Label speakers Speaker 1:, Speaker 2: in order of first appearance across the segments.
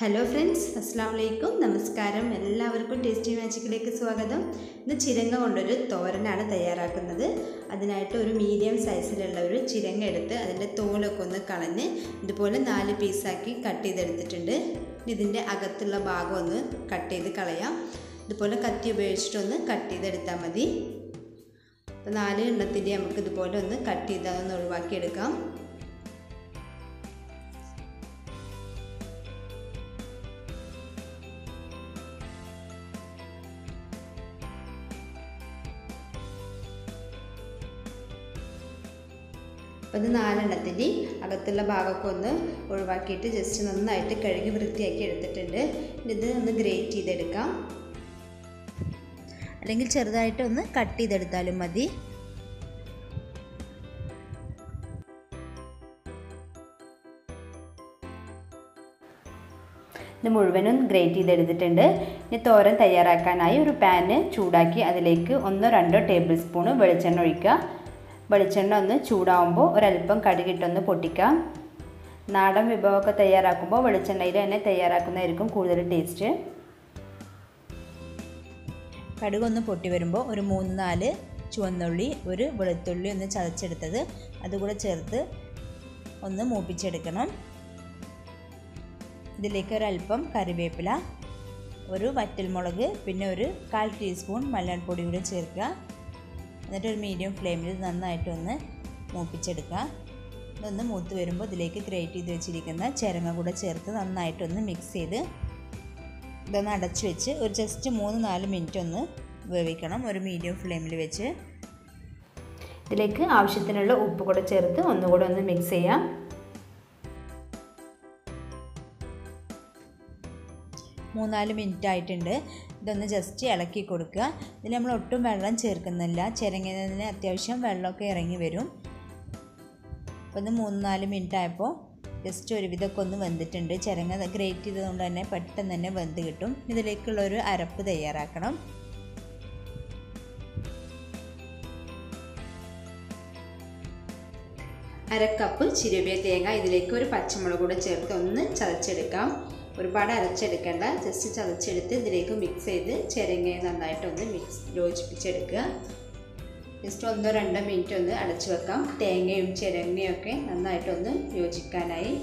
Speaker 1: Hello friends, അസ്സലാമു അലൈക്കും. നമസ്കാരം. എല്ലാവർക്കും ടേസ്റ്റി മാജിക്കിലേക്ക് സ്വാഗതം. ഇന്ന് ചിരങ്ങ കൊണ്ടൊരു തോരനാണ് തയ്യാറാക്കുന്നത്. അതിനായിട്ട് ഒരു മീഡിയം സൈസിലുള്ള ഒരു ചിരങ്ങ എടുത്ത് അതിൻ്റെ തോലൊക്കെ ഒന്ന് കളഞ്ഞ് ഇതുപോലെ 4 പീസാക്കി കട്ട് ചെയ്തെടുത്തിട്ടുണ്ട്. ഇതിൻ്റെ അകത്തുള്ള ഭാഗം ഒന്ന് കട്ട് ചെയ്ത് കളയാം. ഇതുപോലെ കത്തി ഉപയോഗിച്ചിട്ടൊന്ന് കട്ട് ചെയ്തെടുത്താൽ മതി. അപ്പോൾ 4 എണ്ണത്തിൻ്റെ നമുക്ക് ഇതുപോലെ ഒന്ന് കട്ട് ചെയ്ത് അതൊന്ന് ഒഴിവാക്കിയെടുക്കാം. അപ്പോൾ ഇത് 4 എണ്ണത്തിൻ്റെ അകത്തുള്ള ഭാഗമൊക്കെ ഒന്ന് ഒഴിവാക്കിയിട്ട് ജസ്റ്റ് നന്നായിട്ട് കഴുകി വൃത്തിയാക്കി എടുത്തിട്ടുണ്ട്. ഇത് ഒന്ന് ഗ്രേറ്റ് ചെയ്തെടുക്കാം, അല്ലെങ്കിൽ ചെറുതായിട്ട് ഒന്ന് കട്ട് ചെയ്തെടുത്താലും മതി. ഇത് മുഴുവനും ഗ്രേറ്റ് ചെയ്തെടുത്തിട്ടുണ്ട്. ഇനി തോരൻ തയ്യാറാക്കാനായി ഒരു പാന് ചൂടാക്കി അതിലേക്ക് 1-2 ടേബിൾ സ്പൂൺ വെളിച്ചെണ്ണ ഒഴിക്കുക. വെളിച്ചെണ്ണ ഒന്ന് ചൂടാവുമ്പോൾ ഒരല്പം കടുകിട്ടൊന്ന് പൊട്ടിക്കാം. നാടൻ വിഭവമൊക്കെ തയ്യാറാക്കുമ്പോൾ വെളിച്ചെണ്ണയിൽ തന്നെ തയ്യാറാക്കുന്നതായിരിക്കും കൂടുതൽ ടേസ്റ്റ്. കടുകൊന്ന് പൊട്ടി വരുമ്പോൾ ഒരു 3-4 ചുവന്നുള്ളി, ഒരു വെളുത്തുള്ളി ഒന്ന് ചതച്ചെടുത്തത് അതുകൂടെ ചേർത്ത് ഒന്ന് മൂപ്പിച്ചെടുക്കണം. ഇതിലേക്ക് ഒരല്പം കറിവേപ്പില, ഒരു വറ്റൽമുളക്, പിന്നെ ഒരു 1/4 ടീസ്പൂൺ മഞ്ഞൾപ്പൊടി കൂടി ചേർക്കുക. എന്നിട്ട് ഒരു മീഡിയം ഫ്ലെയിമിൽ നന്നായിട്ടൊന്ന് മൂപ്പിച്ചെടുക്കുക. ഇതൊന്ന് മൂത്ത് വരുമ്പോൾ ഇതിലേക്ക് ഗ്രേറ്റ് ചെയ്ത് വെച്ചിരിക്കുന്ന ചിരങ്ങ കൂടെ ചേർത്ത് നന്നായിട്ടൊന്ന് മിക്സ് ചെയ്ത് ഇതൊന്ന് അടച്ചു വെച്ച് ഒരു ജസ്റ്റ് 3-4 മിനിറ്റ് ഒന്ന് വേവിക്കണം, ഒരു മീഡിയം ഫ്ലെയിമിൽ വെച്ച്. ഇതിലേക്ക് ആവശ്യത്തിനുള്ള ഉപ്പ് കൂടെ ചേർത്ത് ഒന്നുകൂടെ ഒന്ന് മിക്സ് ചെയ്യാം. 3-4 മിനിറ്റ് ആയിട്ടുണ്ട്. ഇതൊന്ന് ജസ്റ്റ് ഇളക്കി കൊടുക്കുക. ഇതിൽ നമ്മൾ ഒട്ടും വെള്ളം ചേർക്കുന്നില്ല, ചിരങ്ങുന്നതിന് അത്യാവശ്യം വെള്ളമൊക്കെ ഇറങ്ങി വരും. അപ്പോൾ ഇത് 3-4 മിനിറ്റ് ആയപ്പോൾ ജസ്റ്റ് ഒരുവിധമൊക്കെ ഒന്ന് വെന്തിട്ടുണ്ട്. ചിരങ്ങ ഗ്രേറ്റ് ചെയ്തതുകൊണ്ട് തന്നെ പെട്ടെന്ന് തന്നെ വെന്ത് കിട്ടും. ഇതിലേക്കുള്ളൊരു അരപ്പ് തയ്യാറാക്കണം. അരക്കപ്പ് ചിരവിയ തേങ്ങ, ഇതിലേക്ക് ഒരു പച്ചമുളക് കൂടെ ചേർത്ത് ഒന്ന് ചതച്ചെടുക്കാം. ഒരുപാട് അരച്ചെടുക്കേണ്ട, ജസ്റ്റ് ചതച്ചെടുത്ത് ഇതിലേക്ക് മിക്സ് ചെയ്ത് ചിരങ്ങയെ നന്നായിട്ടൊന്ന് യോജിപ്പിച്ചെടുക്കുക. ജസ്റ്റ് 1-2 മിനിറ്റ് ഒന്ന് അടച്ചു വെക്കാം, തേങ്ങയും ചിരങ്ങയും ഒക്കെ നന്നായിട്ടൊന്ന് യോജിക്കാനായി.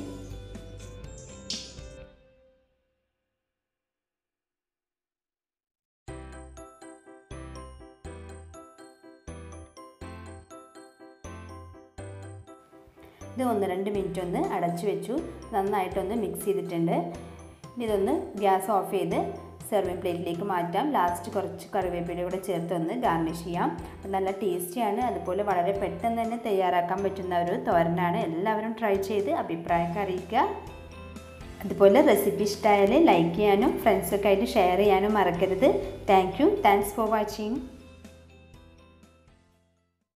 Speaker 1: ഇത് 1-2 മിനിറ്റ് ഒന്ന് അടച്ചു വെച്ചു, നന്നായിട്ടൊന്ന് മിക്സ് ചെയ്തിട്ടുണ്ട്. ഇനി ഇതൊന്ന് ഗ്യാസ് ഓഫ് ചെയ്ത് സെർവിങ് പ്ലേറ്റിലേക്ക് മാറ്റാം. ലാസ്റ്റ് കുറച്ച് കറിവേപ്പില കൂടെ ചേർത്ത് ഒന്ന് ഗാർണിഷ് ചെയ്യാം. നല്ല ടേസ്റ്റിയാണ്, അതുപോലെ വളരെ പെട്ടെന്ന് തന്നെ തയ്യാറാക്കാൻ പറ്റുന്ന ഒരു തോരനാണ്. എല്ലാവരും ട്രൈ ചെയ്ത് അഭിപ്രായമൊക്കെ അറിയിക്കുക. അതുപോലെ റെസിപ്പി ഇഷ്ടമായാൽ ലൈക്ക് ചെയ്യാനും ഫ്രണ്ട്സൊക്കെ ആയിട്ട് ഷെയർ ചെയ്യാനും മറക്കരുത്. Thanks for watching.